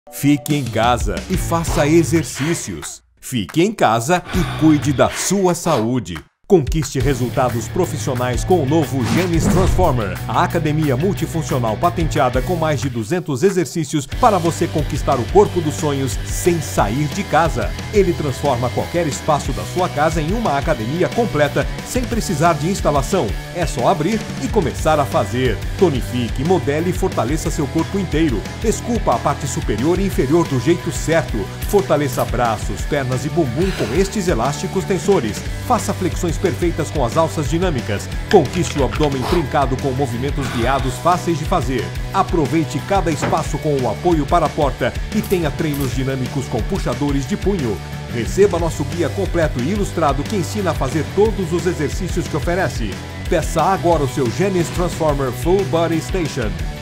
Fique em casa e faça exercícios. Fique em casa e cuide da sua saúde. Conquiste resultados profissionais com o novo Genes Transformer, a academia multifuncional patenteada com mais de 200 exercícios para você conquistar o corpo dos sonhos sem sair de casa. Ele transforma qualquer espaço da sua casa em uma academia completa, sem precisar de instalação. É só abrir e começar a fazer. Tonifique, modele e fortaleça seu corpo inteiro. Esculpa a parte superior e inferior do jeito certo. Fortaleça braços, pernas e bumbum com estes elásticos tensores. Faça flexões perfeitas com as alças dinâmicas. Conquiste o abdômen trincado com movimentos guiados fáceis de fazer. Aproveite cada espaço com o apoio para a porta e tenha treinos dinâmicos com puxadores de punho. Receba nosso guia completo e ilustrado que ensina a fazer todos os exercícios que oferece. Peça agora o seu Genes Transformer Full Body Station.